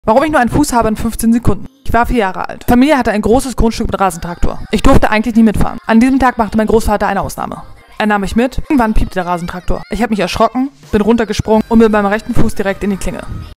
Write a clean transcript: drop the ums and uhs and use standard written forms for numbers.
Warum ich nur einen Fuß habe in 15 Sekunden. Ich war 4 Jahre alt. Familie hatte ein großes Grundstück mit Rasentraktor. Ich durfte eigentlich nie mitfahren. An diesem Tag machte mein Großvater eine Ausnahme. Er nahm mich mit, irgendwann piepte der Rasentraktor. Ich habe mich erschrocken, bin runtergesprungen und mir beim rechten Fuß direkt in die Klinge.